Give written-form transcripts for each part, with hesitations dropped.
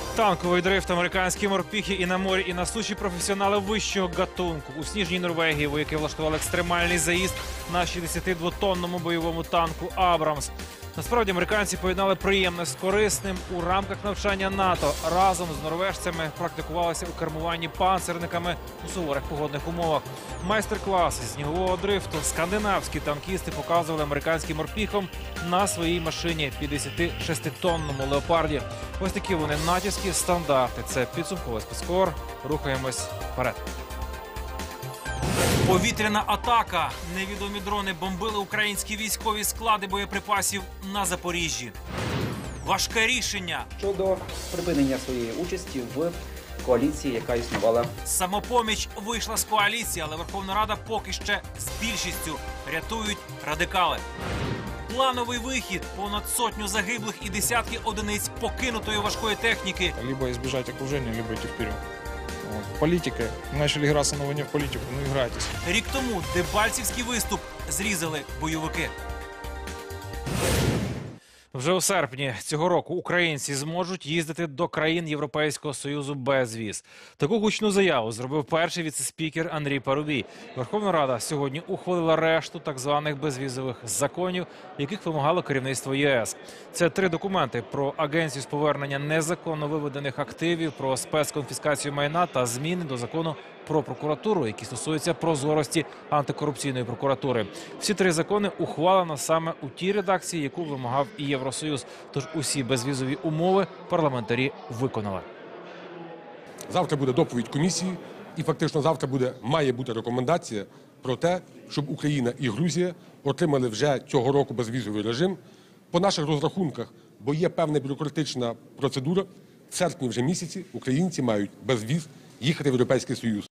Танковий дрифт, американські морпіхи і на морі, і на суші професіонали вищого гатунку. У сніжній Норвегії вояки влаштували екстремальний заїзд на 62-тонному бойовому танку «Абрамс». Насправді, американці поєднали приємне з корисним. У рамках навчання НАТО разом з норвежцями практикувалися у кермуванні панцерниками у суворих погодних умовах. Майстер-клас зі снігового дрифту скандинавські танкісти показували американським морпіхам на своїй машині 56-тонному леопарді. Ось такі вони натівські стандарти. Це підсумковий спецкор. Рухаємось вперед. Повітряна атака. Невідомі дрони бомбили українські військові склади боєприпасів на Запоріжжі. Важке рішення. Щодо припинення своєї участі в коаліції, яка існувала. Самопоміч вийшла з коаліції, але Верховна Рада поки ще з більшістю. Рятують радикали. Плановий вихід. Понад сотню загиблих і десятки одиниць покинутої важкої техніки. Либо избежать окружения, либо идти вперед. Политика. Начали играться на войне в политику. Ну, играйтесь. Рік тому дебальцівський виступ зрізали бойовики. Вже у серпні цього року українці зможуть їздити до країн Європейського Союзу без віз. Таку гучну заяву зробив перший віце-спікер Андрій Парубій. Верховна Рада сьогодні ухвалила решту так званих безвізових законів, яких вимагало керівництво ЄС. Це 3 документи про агенцію з повернення незаконно виведених активів, про спецконфіскацію майна та зміни до закону про прокуратуру, які стосуються прозорості антикорупційної прокуратури. Всі 3 закони ухвалено саме у тій редакції, яку вимагав і Євросоюз. Тож усі безвізові умови парламентарі виконали. Завтра буде доповідь комісії і фактично завтра має бути рекомендація про те, щоб Україна і Грузія отримали вже цього року безвізовий режим. По наших розрахунках, бо є певна бюрократична процедура, в серпні вже місяці українці мають без віз їхати в Європейський Союз.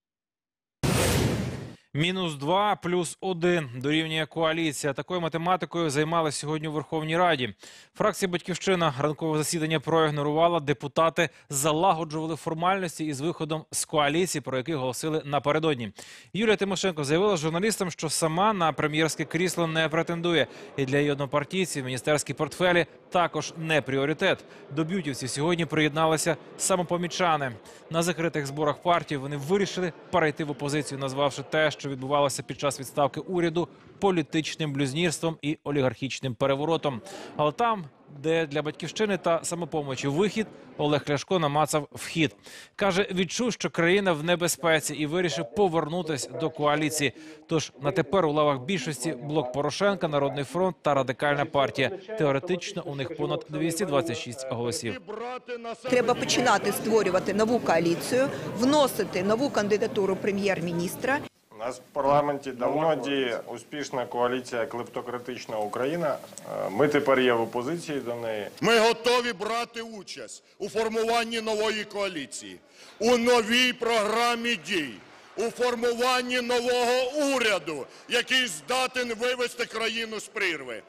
-2 плюс 1 дорівнює коаліція. Такою математикою займалися сьогодні у Верховній Раді. Фракція «Батьківщина» ранкове засідання проігнорувала. Депутати залагоджували формальності із виходом з коаліції, про який оголосили напередодні. Юлія Тимошенко заявила журналістам, що сама на прем'єрське крісло не претендує. І для її однопартійців міністерські портфелі також не пріоритет. До б'ютівців сьогодні приєдналися самопомічани. На закритих зборах партії вони вирішили перейти в опозицію, назвавши те, що відбувалося під час відставки уряду, політичним блюзнірством і олігархічним переворотом. Але там, де для «Батьківщини» та «Самопомочі» вихід, Олег Ляшко намацав вхід. Каже, відчув, що країна в небезпеці і вирішив повернутися до коаліції. Тож на тепер у лавах більшості Блок Порошенка, Народний фронт та Радикальна партія. Теоретично у них понад 226 голосів. Треба починати створювати нову коаліцію, вносити нову кандидатуру прем'єр-міністра. У нас в парламенті давно діє успішна коаліція «Клептократична Україна». Ми тепер є в опозиції до неї. Ми готові брати участь у формуванні нової коаліції, у новій програмі дій, у формуванні нового уряду, який здатен вивести країну з прірви.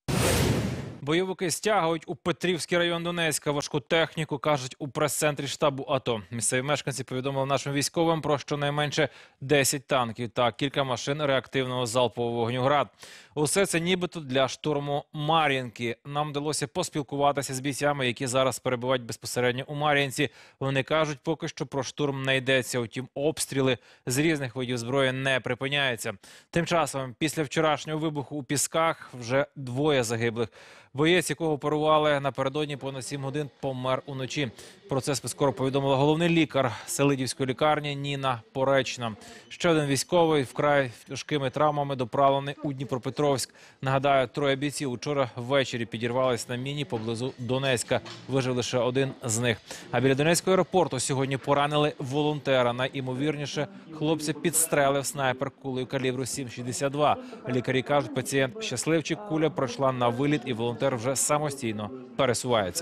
Бойовики стягують у Петрівський район Донецька важку техніку, кажуть у прес-центрі штабу АТО. Місцеві мешканці повідомили нашим військовим про щонайменше 10 танків та кілька машин реактивного залпового вогню «Град». Усе це нібито для штурму Мар'їнки. Нам вдалося поспілкуватися з бійцями, які зараз перебувають безпосередньо у Мар'їнці. Вони кажуть, поки що про штурм не йдеться. Утім, обстріли з різних видів зброї не припиняються. Тим часом, після вчорашнього вибуху у Пісках, вже 2 загиблих. Боєць, якого оперували напередодні понад 7 годин, помер уночі. Про це спецкор повідомила головний лікар Селидівської лікарні Ніна Поречна. Ще один військовий вкрай тяжкими травмами доправлений у Дніпропетровськ. Нагадаю, 3 бійців учора ввечері підірвались на міні поблизу Донецька. Вижив лише 1 з них. А біля Донецького аеропорту сьогодні поранили волонтера. Найімовірніше, хлопця підстрелив снайпер кулею калібру 7,62. Лікарі кажуть, пацієнт щасливчик, куля пройшла на виліт і волонтер вже самостійно пересувається.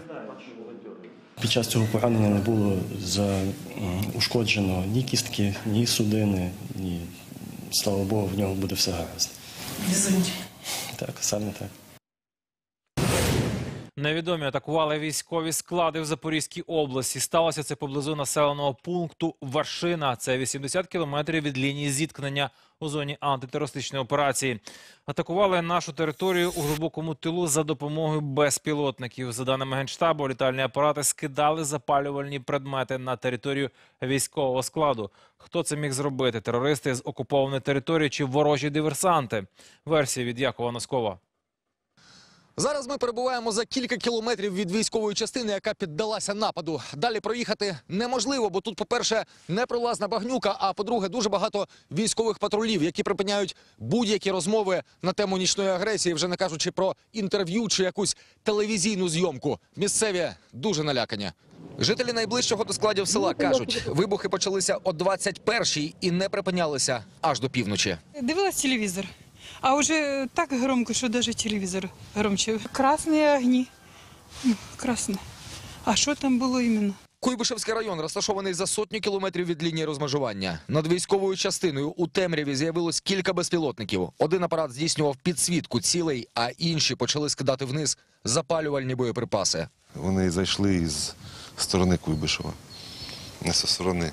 Під час цього поранення не було ушкоджено ні кістки, ні судини, ні, слава Богу, в нього буде все гаразд. Так, саме так. Невідомі атакували військові склади в Запорізькій області. Сталося це поблизу населеного пункту Вершина. Це 80 кілометрів від лінії зіткнення у зоні антитерористичної операції. Атакували нашу територію у глибокому тилу за допомогою безпілотників. За даними Генштабу, літальні апарати скидали запалювальні предмети на територію військового складу. Хто це міг зробити? Терористи з окупованої території чи ворожі диверсанти? Версія від Якова Носкова. Зараз ми перебуваємо за кілька кілометрів від військової частини, яка піддалася нападу. Далі проїхати неможливо, бо тут, по-перше, непролазна багнюка, а по-друге, дуже багато військових патрулів, які припиняють будь-які розмови на тему нічної агресії, вже не кажучи про інтерв'ю чи якусь телевізійну зйомку. Місцеві дуже налякані. Жителі найближчого до складів села кажуть, вибухи почалися о 21-й і не припинялися аж до півночі. Дивилась телевізор. А уже так громко, що навіть телевізор громче. Красні огні. Красні. А що там було іменно? Куйбишевський район розташований за сотню кілометрів від лінії розмежування. Над військовою частиною у темряві з'явилось кілька безпілотників. Один апарат здійснював підсвітку цілей, а інші почали скидати вниз запалювальні боєприпаси. Вони зайшли із сторони Куйбишева, не зі сторони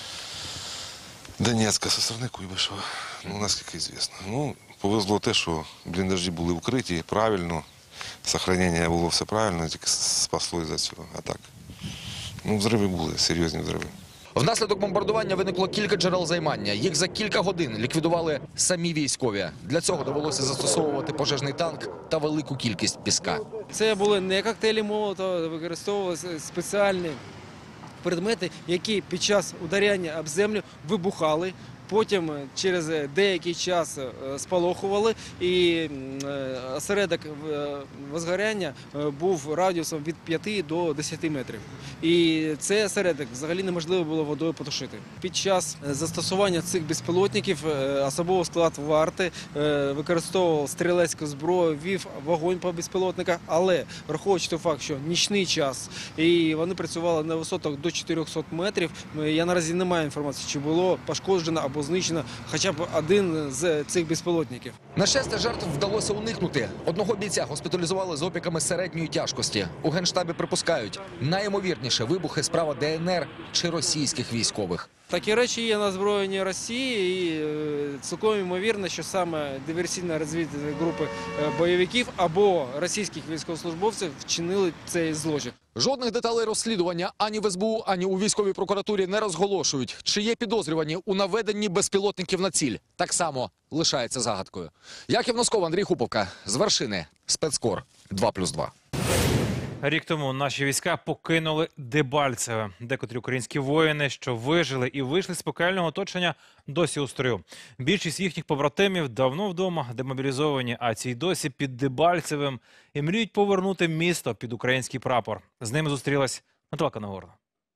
Донецька, зі сторони Куйбишева, наскільки відомо. Повезло те, що бліндажі були вкриті правильно, зберігання було все правильно, тільки спасло із-за цього. А так, взриви були, серйозні взриви. Внаслідок бомбардування виникло кілька джерел займання. Їх за кілька годин ліквідували самі військові. Для цього довелося застосовувати пожежний танк та велику кількість піска. Це були не коктейлі Молотова, використовувалися спеціальні предмети, які під час ударяння об землю вибухали. Потім через деякий час спалахували, і осередок возгоряння був радіусом від 5 до 10 метрів. І цей осередок взагалі неможливо було водою потушити. Під час застосування цих безпілотників особовий склад варти використовував стрілецьку зброю, вів вогонь по безпілотниках, але враховуючи той факт, що нічний час, і вони працювали на висотах до 400 метрів, я наразі не маю інформації, чи було пошкоджено або знищено хоча б один з цих безпілотників. На щастя, жертв вдалося уникнути. Одного бійця госпіталізували з опіками середньої тяжкості. У Генштабі припускають, найімовірніше вибухи справа ДНР чи російських військових. Такі речі є на озброєнні Росії, і цілком ймовірно, що саме диверсійно-розвідувальні групи бойовиків або російських військовослужбовців вчинили цей злочин. Жодних деталей розслідування ані в СБУ, ані у військовій прокуратурі не розголошують. Чи є підозрювані у наведенні безпілотників на ціль? Так само лишається загадкою. Яків Носков, Андрій Хуповка. З Вершини. Спецкор 2+2. Рік тому наші війська покинули Дебальцеве. Декотрі українські воїни, що вижили і вийшли з пекельного оточення, досі у строю. Більшість їхніх побратимів давно вдома, демобілізовані, а ці досі під Дебальцевим і мріють повернути місто під український прапор. З ними зустрілась Наталка Нагорна.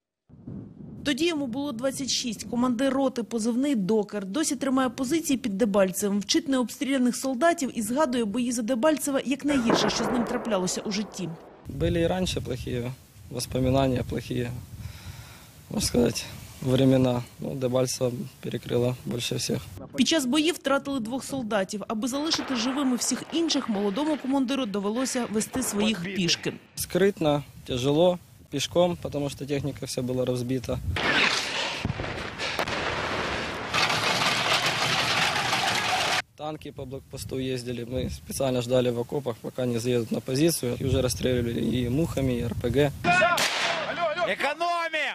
Тоді йому було 26. Командир роти, позивний «Докер». Досі тримає позиції під Дебальцевим, вчить необстріляних солдатів і згадує бої за Дебальцеве як найгірше, що з ним траплялося у житті. Были и раньше плохие воспоминания, плохие, можно сказать, времена. Дебальцево перекрыло больше всех. Під час боїв втратили 2 солдатів. Аби залишити живими всіх інших, молодому командиру довелося вести своїх пішки. Скрытно, тяжело, пешком, потому что техника вся была разбита. Танки по блокпосту ездили, мы специально ждали в окопах, пока не заедут на позицию. И уже расстреливали и мухами, и РПГ. Экономим!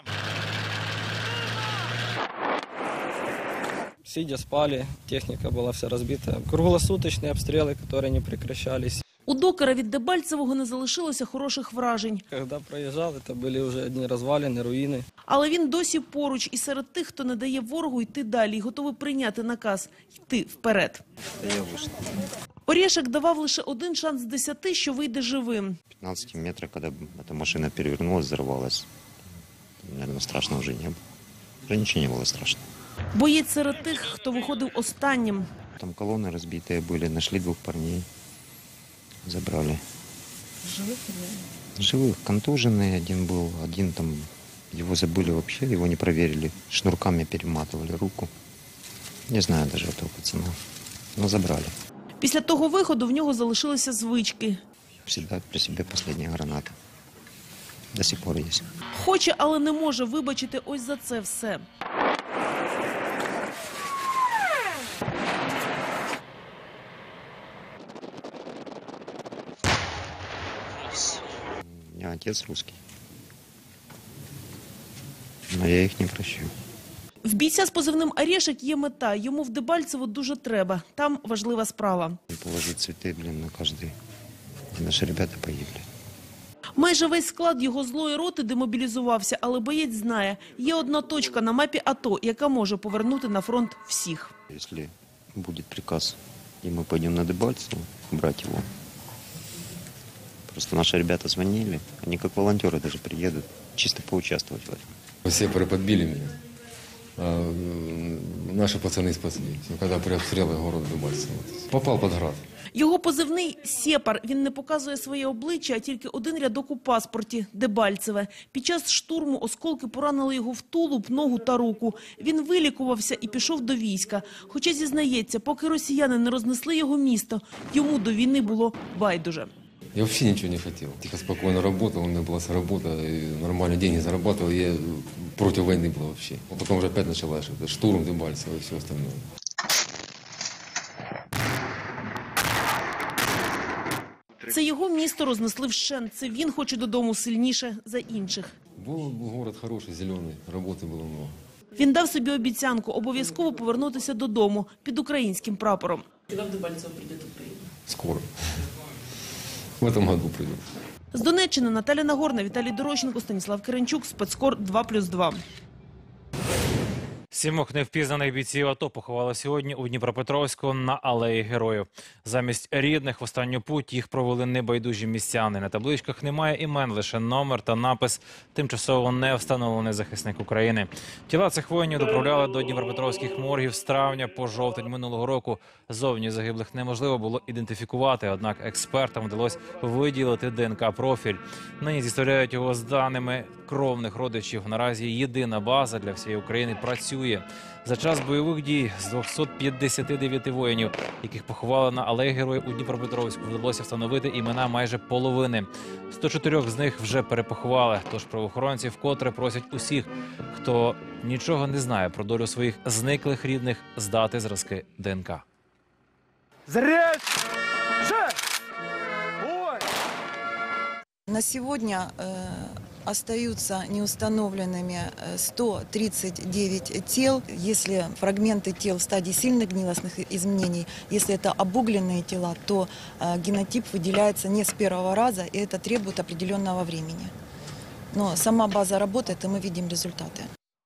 Сидя спали, техника была вся разбита. Круглосуточные обстрелы, которые не прекращались. У Докера від Дебальцевого не залишилося хороших вражень. Когда проезжал, это были уже одни развалины, руины. Але він досі поруч і серед тих, хто не дає ворогу йти далі і готовий прийняти наказ – йти вперед. Орешек давав лише один шанс з 10, що вийде живим. 15 метров, когда эта машина перевернулась, взорвалась. Наверное, страшно уже не было. Уже ничего не было страшно. Боєць серед тих, хто виходив останнім. Там колонны разбитые были, нашли 2 парней. Забрали. Живих? Живых. Контуженный один был, один там, его забыли вообще, его не проверили. Шнурками перематывали руку. Не знаю даже этого пацана, но забрали. Після того виходу в нього залишилися звички. Всегда при себе последняя граната. До сих пор есть. Хоче, але не може вибачити ось за це все. У меня отец русский. Но я их не прощу. В бійця з позивним «Орешек» є мета. Йому в Дебальцево дуже треба. Там важлива справа. Положить цветы, на каждый. И наши ребята погибли. Майже весь склад його злої роти демобілізувався, але боєць знає, є одна точка на мапі АТО, яка може повернути на фронт всіх. Если будет приказ, и мы пойдем на Дебальцево, брать его. Просто наши ребята звонили, они как волонтеры даже приедут, чисто поучаствовать в этом. Все подбили меня. А наши пацаны спасли. Когда при обстреле города Дебальцево. Попал под град. Його позивний «Сєпар». Він не показує своє обличчя, а тільки один рядок у паспорті – Дебальцеве. Під час штурму осколки поранили його в тулуб, ногу та руку. Він вилікувався і пішов до війська. Хоча, зізнається, поки росіяни не рознесли його місто, йому до війни було байдуже. Я вообще ничего не хотел. Тихо, спокойно работал, у меня была работа, нормально деньги зарабатывал, я против войны был вообще. А потом уже опять началась штурм Дебальцево и все остальное. Це його місто рознесли вщент. Це він хоче додому сильніше за інших. Был город хороший, зеленый, работы было много. Він дав собі обіцянку обов'язково повернутися додому під українським прапором. Коли в Дебальцево прийде Україна? Скоро. В этом году придет. З Донеччини Наталя Нагорна, Віталій Дорощенко, Станіслав Киренчук, Спецкор 2+2. 7 невпізнаних бійців АТО поховали сьогодні у Дніпропетровську на Алеї Героїв. Замість рідних в останню путь їх провели небайдужі містяни. На табличках немає імен, лише номер та напис «Тимчасово не встановлений захисник України». Тіла цих воїнів доправляли до Дніпропетровських моргів з травня по жовтень минулого року. Зовні загиблих неможливо було ідентифікувати, однак експертам вдалося виділити ДНК-профіль. Нині зіставляють його з даними кровних родичів. Наразі єдина база для всієї України працює. За час бойових дій з 259 воїнів, яких поховали на Алеї Героїв у Дніпропетровську, вдалося встановити імена майже половини. 104 з них вже перепоховали. Тож правоохоронці вкотре просять усіх, хто нічого не знає про долю своїх зниклих рідних, здати зразки ДНК. На сегодня остаются неустановленными 139 тел. Если фрагменты тел в стадии сильных гнилостных изменений, если это обугленные тела, то генотип выделяется не с первого раза, и это требует определенного времени. Но сама база работает, и мы видим результаты.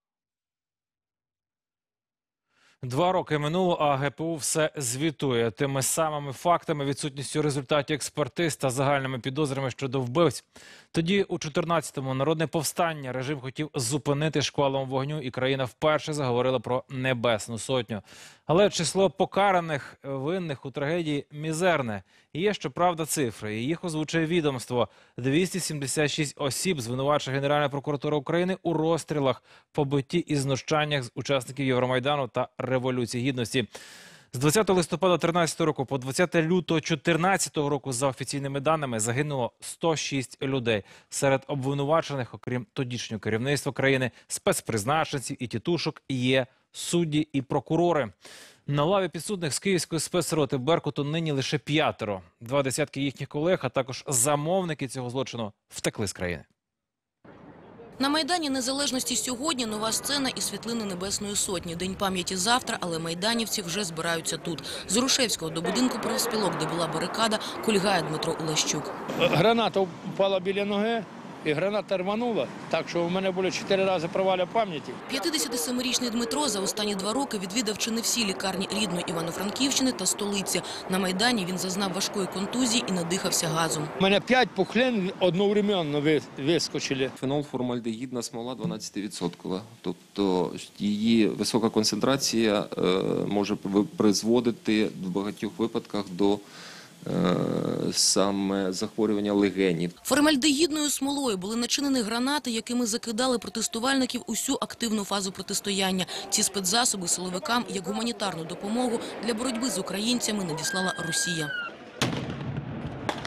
2 роки минуло, а ГПУ все звітує тими самими фактами, відсутністю результатів експертиз та загальними підозрами щодо вбивць. Тоді, у 14-му, народне повстання режим хотів зупинити шквалом вогню, і країна вперше заговорила про Небесну Сотню. Але число покараних винних у трагедії мізерне. І є, щоправда, цифри. І їх озвучує відомство. 276 осіб звинувачує Генеральна прокуратура України у розстрілах, побитті і знущаннях з учасників Євромайдану та Революції Гідності. З 20 листопада 2013 року по 20 лютого 2014 року, за офіційними даними, загинуло 106 людей. Серед обвинувачених, окрім тодішнього керівництва країни, спецпризначенців і тітушок, є судді і прокурори. На лаві підсудних з Київської спецроти «Беркуту» нині лише 5. 2 десятки їхніх колег, а також замовники цього злочину втекли з країни. На Майдані Незалежності сьогодні нова сцена і світлини Небесної Сотні. День пам'яті завтра, але майданівці вже збираються тут. З Грушевського до будинку профспілок, де була барикада, кульгає Дмитро Олещук. Граната впала біля ноги, і граната рванула, так що у мене було 4 рази проваля пам'яті. 57-річний Дмитро за останні 2 роки відвідав чи не всі лікарні рідної Івано-Франківщини та столиці. На Майдані він зазнав важкої контузії і надихався газом. У мене 5 пухлин одновременно вискочили. Фенолформальдегідна смола 12%. Тобто її висока концентрація може призводити в багатьох випадках до саме захворювання легенів. Формальдегідною смолою були начинені гранати, якими закидали протестувальників усю активну фазу протистояння. Ці спецзасоби силовикам як гуманітарну допомогу для боротьби з українцями надіслала Росія.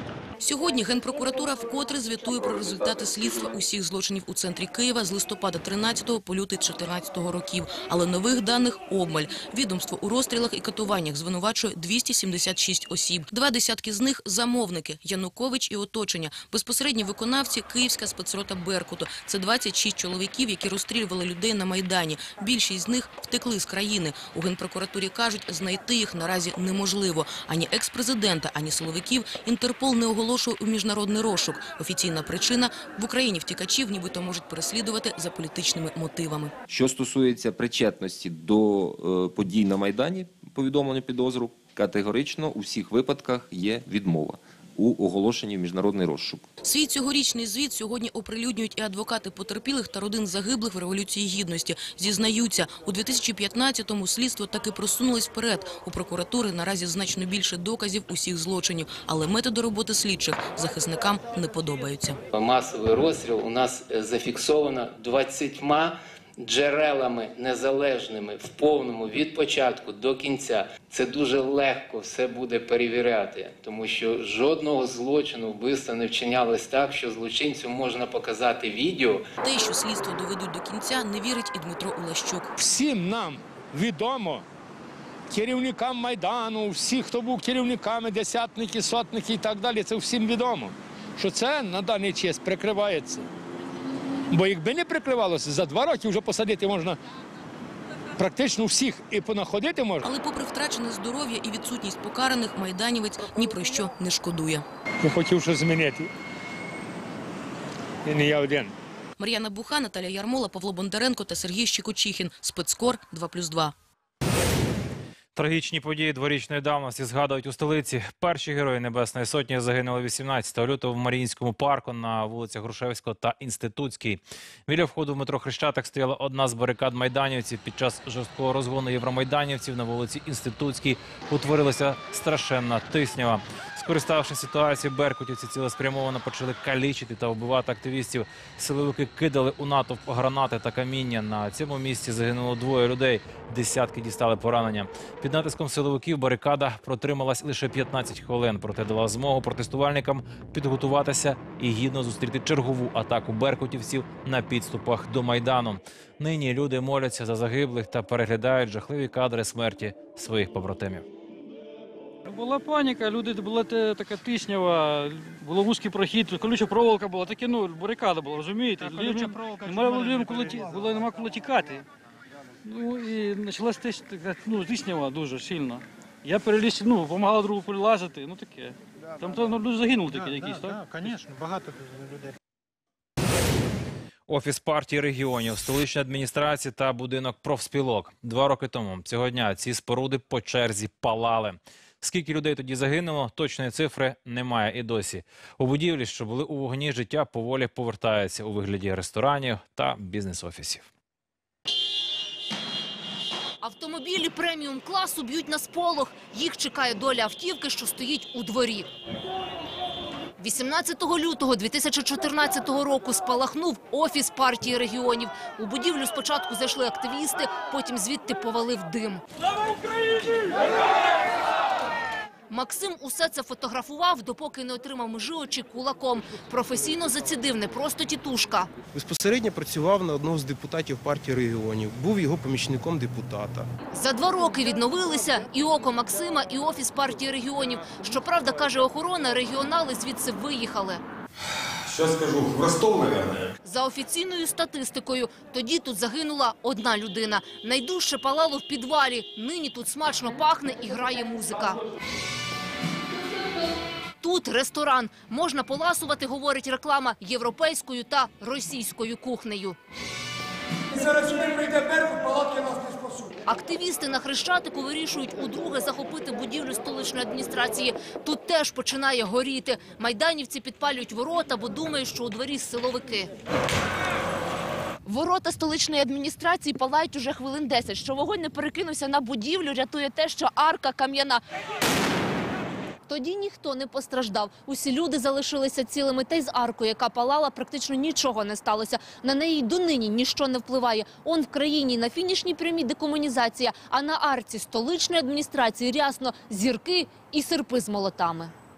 Сьогодні Генпрокуратура вкотре звітує про результати слідства усіх злочинів у центрі Києва з листопада 13-го по лютий 14-го років. Але нових даних обмаль. Відомство у розстрілах і катуваннях звинувачує 276 осіб. 20 з них – замовники – Янукович і оточення. Безпосередні виконавці – Київська спецрота Беркуту. Це 26 чоловіків, які розстрілювали людей на Майдані. Більшість з них втекли з країни. У Генпрокуратурі кажуть, знайти їх наразі неможливо. Ані екс-президента, ані силовиків Інтерпол не оголошує у міжнародний розшук. Офіційна причина – в Україні втікачів нібито можуть переслідувати за політичними мотивами. Що стосується причетності до подій на Майдані, повідомлення підозру, категорично у всіх випадках є відмова у оголошенні в міжнародний розшук. Свій цьогорічний звіт сьогодні оприлюднюють і адвокати потерпілих та родин загиблих в Революції Гідності. Зізнаються, у 2015-му слідство таки просунулось вперед. У прокуратури наразі значно більше доказів усіх злочинів. Але методи роботи слідчих захисникам не подобаються. Масовий розстріл у нас зафіксовано 20 джерелами незалежними в повному від початку до кінця. Це дуже легко все буде перевіряти, тому що жодного злочину, вбивства не вчинялось так, що злочинцю можна показати відео. Те, що слідство доведуть до кінця, не вірить і Дмитро Улащук. Всім нам відомо, керівникам Майдану, всі, хто був керівниками, десятники, сотники і так далі, це всім відомо, що це на даний час прикривається. Бо якби не прикривалося, за 2 роки вже посадити можна практично всіх і понаходити можна. Але попри втрачене здоров'я і відсутність покараних, майданівець ні про що не шкодує. Я хотів щось змінити. І не я один. Мар'яна Буха, Наталія Ярмола, Павло Бондаренко та Сергій Щекочихін. Спецкор 2+2. Трагічні події дворічної давності згадують у столиці. Перші герої Небесної Сотні загинули 18 лютого в Маріїнському парку на вулицях Грушевського та Інститутській. Біля входу в метро Хрещатик стояла одна з барикад майданівців. Під час жорсткого розгону євромайданівців на вулиці Інститутській утворилася страшенна тиснява. Скориставшись ситуацією, беркутівці цілеспрямовано почали калічити та вбивати активістів. Силовики кидали у натовп гранати та каміння. На цьому місці загинуло 2 людей, десятки дістали поранення. Під натиском силовиків барикада протрималась лише 15 хвилин, проте дала змогу протестувальникам підготуватися і гідно зустріти чергову атаку беркутівців на підступах до Майдану. Нині люди моляться за загиблих та переглядають жахливі кадри смерті своїх побратимів. Була паніка, була така тиснява, було вузький прохід, колюча проволока була, таке, барикада була, розумієте? Нема коли тікати. І почалась тиснява дуже сильно. Я переліз, допомагала другу перелазити, таке. Там люди загинули такі якісь, так? Так, звісно, багато людей. Офіс партії регіонів, столична адміністрація та будинок профспілок. 2 роки тому цього дня ці споруди по черзі палали. Скільки людей тоді загинуло, точної цифри немає і досі. У будівлі, що були у вогні, життя поволі повертається у вигляді ресторанів та бізнес-офісів. Автомобілі преміум-класу б'ють на сполох. Їх чекає доля автівки, що стоїть у дворі. 18 лютого 2014 року спалахнув офіс партії регіонів. У будівлю спочатку зайшли активісти, потім звідти повалив дим. Слава Україні! Максим усе це фотографував, допоки не отримав межі очі кулаком. Професійно зацідив, не просто тітушка. Безпосередньо працював на одного з депутатів партії регіонів, був його помічником депутата. За 2 роки відновилися і око Максима, і офіс партії регіонів. Щоправда, каже охорона, регіонали звідси виїхали. Що скажу, в Ростов, мабуть. За офіційною статистикою, тоді тут загинула 1 людина. Найдужче палало в підвалі. Нині тут смачно пахне і грає музика. Тут ресторан. Можна поласувати, говорить реклама, європейською та російською кухнею. Зараз сюди прийде Беркут, палатки нас не спасуть. Активісти на Хрещатику вирішують удруге захопити будівлю столичної адміністрації. Тут теж починає горіти. Майданівці підпалюють ворота, бо думають, що у дворі силовики. Ворота столичної адміністрації палають уже хвилин 10. Що вогонь не перекинувся на будівлю, рятує те, що арка кам'яна. Тоді ніхто не постраждав. Усі люди залишилися цілими. Та й з аркою, яка палала, практично нічого не сталося. На неї й донині ніщо не впливає. Он в країні на фінішній прямій декомунізація, а на арці столичної адміністрації рясно зірки і серпи з молотами.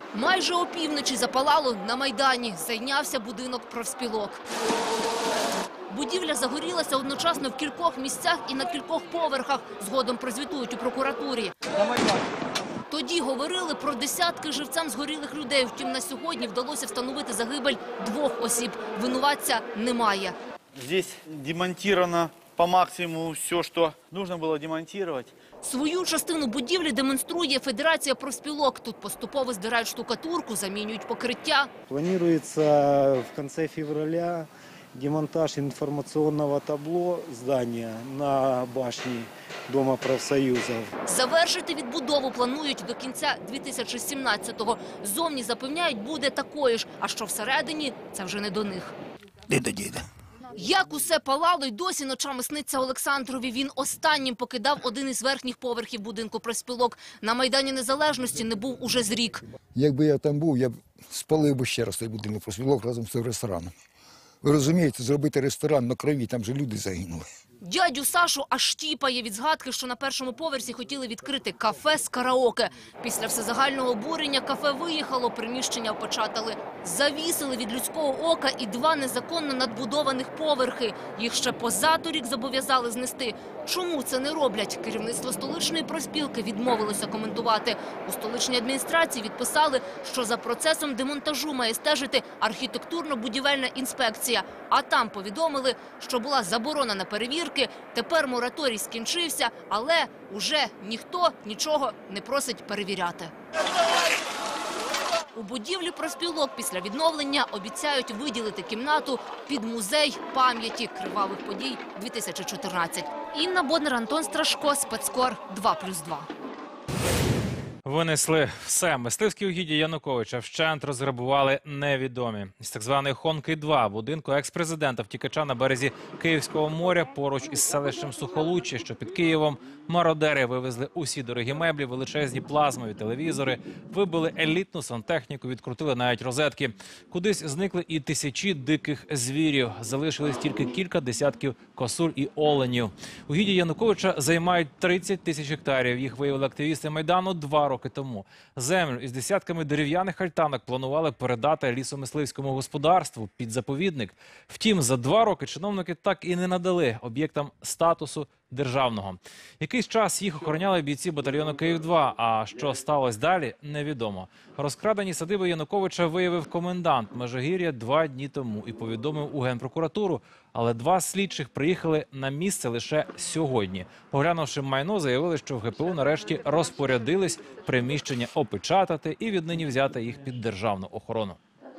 Майже опівночі запалало на Майдані. Зайнявся будинок профспілок. Будівля загорілася одночасно в кількох місцях і на кількох поверхах. Згодом прозвітують у прокуратурі. Тоді говорили про десятки живцем згорілих людей. Втім, на сьогодні вдалося встановити загибель 2 осіб. Винуватця немає. Здесь демонтировано по максимуму все, что нужно было демонтировать. Свою частину будівлі демонструє Федерація профспілок. Тут поступово здирають штукатурку, замінюють покриття. Планируется в конце февраля демонтаж информационного табло здания на башне Дома профсоюзов. Завершити відбудову планують до кінця 2017-го. Зовні запевняють, буде такою ж. А що всередині – це вже не до них. Діда. Як усе палало й досі ночами сниться Олександрові. Він останнім покидав один із верхніх поверхів будинку профспілок. На Майдані Незалежності не був уже з рік. Якби я там був, я б спалив би ще раз цей будинок профспілок разом з цим рестораном. Ви розумієте, зробити ресторан на крові, там же люди загинули. Дядю Сашу аж тіпає від згадки, що на першому поверсі хотіли відкрити кафе з караоке. Після всезагального обурення кафе виїхало, приміщення опечатали. Завісили від людського ока і 2 незаконно надбудованих поверхи. Їх ще позаторік зобов'язали знести. Чому це не роблять? Керівництво столичної профспілки відмовилося коментувати. У столичній адміністрації відписали, що за процесом демонтажу має стежити архітектурно-будівельна інспекція. А там повідомили, що була заборона на перевірки, тепер мораторій скінчився, але уже ніхто нічого не просить перевіряти. У будівлі профспілок після відновлення обіцяють виділити кімнату під музей пам'яті кривавих подій 2014. Інна Боднар, Антон Страшко, Спецкор 2+2. Винесли все. Мисливські угіддя Януковича вщент розграбували невідомі. З так званої Хонки-2 будинку екс-президента-втікача на березі Київського моря поруч із селищем Сухолуччя, що під Києвом, мародери вивезли усі дорогі меблі, величезні плазмові телевізори, вибили елітну сантехніку, відкрутили навіть розетки. Кудись зникли і тисячі диких звірів. Залишились тільки кілька десятків косуль і оленів. Угіддя Януковича займають 30 тисяч гектарів. Їх виявили активісти Майдану 2 роки тому. Землю із десятками дерев'яних альтанок планували передати лісомисливському господарству під заповідник. Втім, за 2 роки чиновники так і не надали об'єктам статусу державного. Якийсь час їх охороняли бійці батальйону Київ-2, а що сталося далі – невідомо. Розкрадені садиби Януковича виявив комендант Межигір'я 2 дні тому і повідомив у Генпрокуратуру, але 2 слідчих приїхали на місце лише сьогодні. Поглянувши майно, заявили, що в ГПУ нарешті розпорядились приміщення опечатати і віднині взяти їх під державну охорону.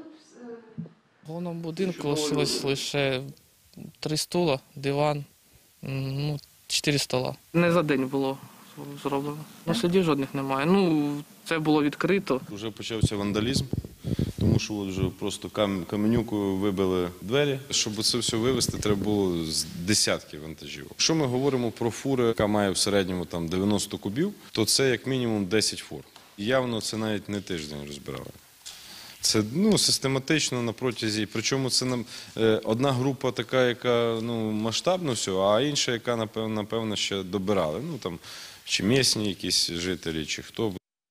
В головному будинку лишилось лише 3 стула, диван, 4 стола. Не за день було зроблено. Слідів жодних немає. Це було відкрито. Вже почався вандалізм, тому що вже просто каменюкою вибили двері. Щоб це все вивезти, треба було з десятки вантажів. Якщо ми говоримо про фуру, яка має в середньому 90 кубів, то це як мінімум 10 фур. Явно це навіть не тиждень розбирали. Це систематично на протязі, причому це одна група така, яка масштабно все, а інша, яка напевно ще добирали. Чи місні якісь жителі, чи хто.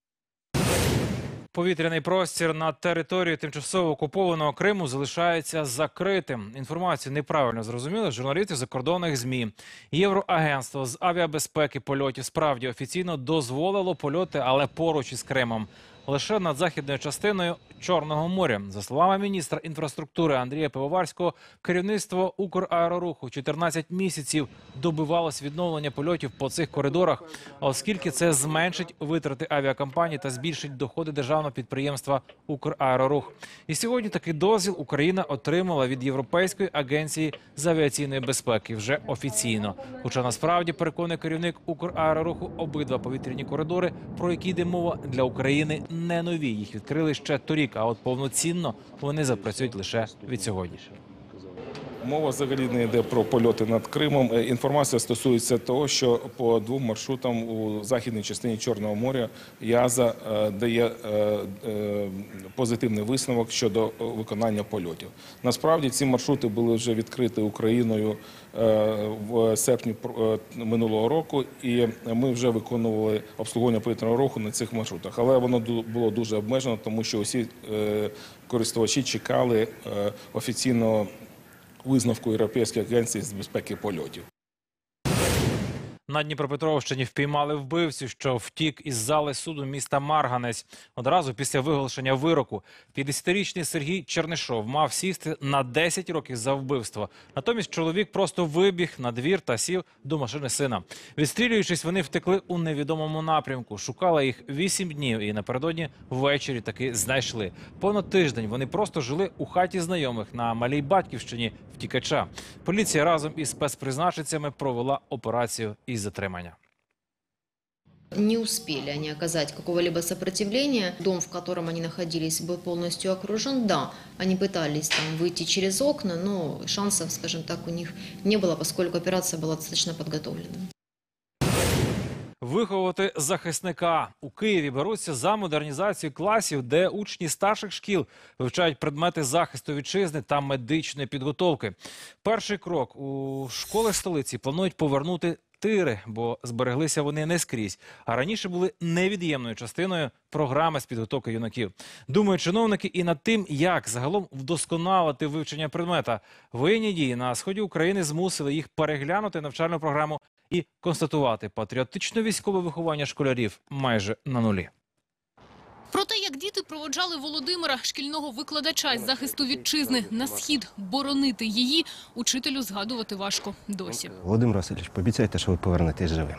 Повітряний простір над територією тимчасово окупованого Криму залишається закритим. Інформацію неправильно зрозуміли журналісти закордонних ЗМІ. Євроагентство з авіабезпеки польотів справді офіційно дозволило польоти, але поруч із Кримом. Лише над західною частиною Чорного моря. За словами міністра інфраструктури Андрія Пивоварського, керівництво Украероруху 14 місяців добивалось відновлення польотів по цих коридорах, оскільки це зменшить витрати авіакомпаній та збільшить доходи державного підприємства Украерорух. І сьогодні такий дозвіл Україна отримала від Європейської агенції з авіаційної безпеки вже офіційно. Хоча насправді, переконує керівник Украероруху, обидва повітряні коридори, про які йде мова, для України не нові. Їх відкрили ще торік, а от повноцінно вони запрацюють лише від сьогодні. Мова взагалі не йде про польоти над Кримом. Інформація стосується того, що по 2 маршрутам у західній частині Чорного моря ЯЗа дає позитивний висновок щодо виконання польотів. Насправді ці маршрути були вже відкриті Україною в серпні минулого року, і ми вже виконували обслуговування повітряного руху на цих маршрутах. Але воно було дуже обмежено, тому що усі користувачі чекали офіційного висновку Європейської агенції з безпеки польотів. На Дніпропетровщині впіймали вбивцю, що втік із зали суду міста Марганець. Одразу після виголошення вироку 50-річний Сергій Чернишов мав сісти на 10 років за вбивство. Натомість чоловік просто вибіг на двір та сів до машини сина. Відстрілюючись, вони втекли у невідомому напрямку. Шукали їх 8 днів і напередодні ввечері таки знайшли. Понад тиждень вони просто жили у хаті знайомих на малій батьківщині втікача. Поліція разом із спецпризначенцями провела операцію із затримання. Не успели они оказать какого-либо сопротивления. Дом, в котором они находились, был полностью окружен. Да, они пытались там выйти через окна, но шансов, скажем так, у них не было, поскольку операция была достаточно подготовлена. Виховувати захисника. У Києві беруться за модернізацію класів, де учні старших шкіл вивчають предмети захисту вітчизни та медичної підготовки. Перший крок. У школи столиці планують повернути тири, бо збереглися вони не скрізь, а раніше були невід'ємною частиною програми з підготовки юнаків. Думають чиновники і над тим, як загалом вдосконалити вивчення предмета. Воєнні дії на сході України змусили їх переглянути навчальну програму і констатувати, патріотично-військове виховання школярів майже на нулі. Про те, як діти проводжали Володимира, шкільного викладача із захисту вітчизни, на схід боронити її, учителю згадувати важко досі. Володимир Васильович, пообіцяйте, що ви повернетесь живим.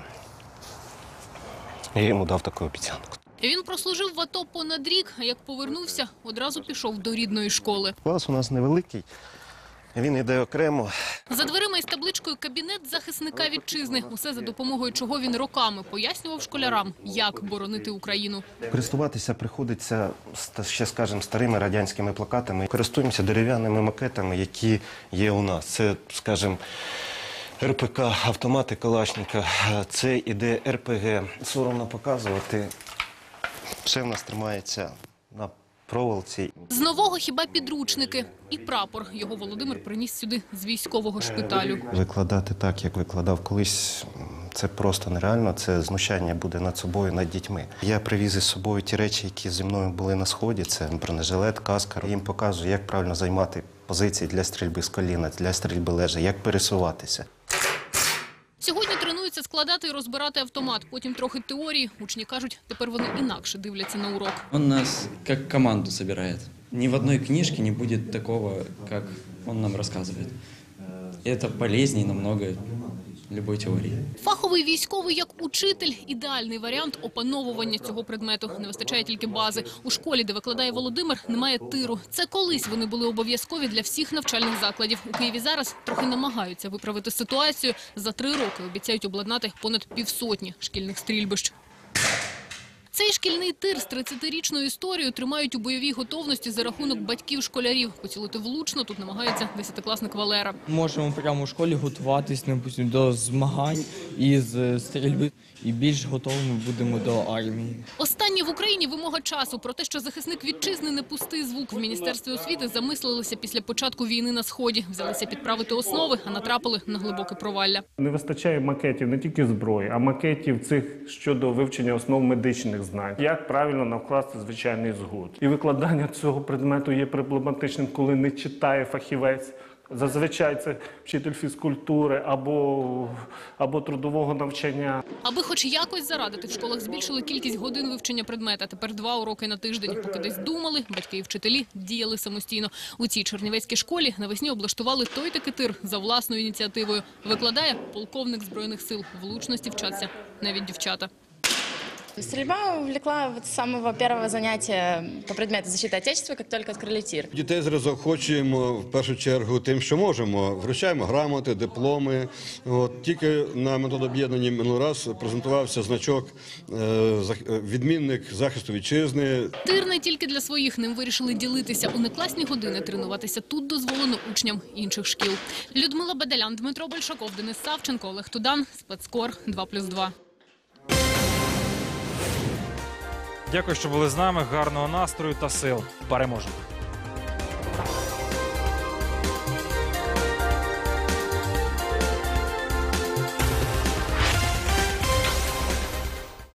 Я йому дав таку обіцянку. Він прослужив в АТО понад рік, а як повернувся, одразу пішов до рідної школи. Клас у нас невеликий, він йде окремо. За дверима із табличкою «Кабінет захисника вітчизни». Усе за допомогою чого він роками пояснював школярам, як боронити Україну. Користуватися приходиться, ще скажімо, старими радянськими плакатами. Користуємося дерев'яними макетами, які є у нас. Це, скажімо, РПК, автомати Калашника, це іде РПГ. Соромно показувати, все в нас тримається на проволоці. З нового хіба підручники і прапор. Його Володимир приніс сюди з військового шпиталю. Викладати так, як викладав колись, це просто нереально. Це знущання буде над собою, над дітьми. Я привіз із собою ті речі, які зі мною були на сході. Це бронежилет, каска. Я їм показую, як правильно займати позиції для стрільби з коліна, для стрільби лежа, як пересуватися. Сьогодні тренуються складати і розбирати автомат. Потім трохи теорії. Учні кажуть, тепер вони інакше дивляться на урок. Он нас как команду собирает. Ни в одной книжке не будет такого, как он нам рассказывает. Это полезнее намного любой теорії. Фаховий військовий як учитель – ідеальний варіант опановування цього предмету. Не вистачає тільки бази. У школі, де викладає Володимир, немає тиру. Це колись вони були обов'язкові для всіх навчальних закладів. У Києві зараз трохи намагаються виправити ситуацію. За 3 роки обіцяють обладнати понад 150 шкільних стрільбищ. Цей шкільний тир з 30-річною історією тримають у бойовій готовності за рахунок батьків школярів. Поцілити влучно тут намагається 10-класник Валера. Можемо прямо у школі готуватись до змагань із стрільби і більш готовими будемо до армії. Останнє в Україні вимога часу. Про те, що захисник вітчизни не пустий звук. В Міністерстві освіти замислилися після початку війни на Сході. Взялися підправити основи, а натрапили на глибоке провалля. Не вистачає макетів не тільки зброї, а макетів цих щодо вивчення основ медичних знань. Як правильно навкласти звичайний згуд. І викладання цього предмету є проблематичним, коли не читає фахівець. Зазвичай це вчитель фізкультури або трудового навчання. Аби хоч якось зарадити, в школах збільшили кількість годин вивчення предмета. Тепер 2 уроки на тиждень. Поки десь думали, батьки і вчителі діяли самостійно. У цій чернівецькій школі навесні облаштували той таки тир за власною ініціативою. Викладає полковник Збройних сил. Влучності вчаться навіть дівчата. Стрельба увлекла вот с самого первого занятия по предмету защиты Отечества, как только открыли тир. Дітей заохочуємо в першу чергу тим, що можемо. Вручаємо грамоти, дипломи. Тільки на методооб'єднанні минулий раз презентувався значок «Відмінник захисту вітчизни». Тир не тільки для своїх, ним вирішили ділитися. У некласні години тренуватися тут дозволено учням інших шкіл. Людмила Бадалян, Дмитро Большаков, Денис Савченко, Олег Тудан, Спецкор 2+2. Дякую, що були з нами. Гарного настрою та сил. Переможемо!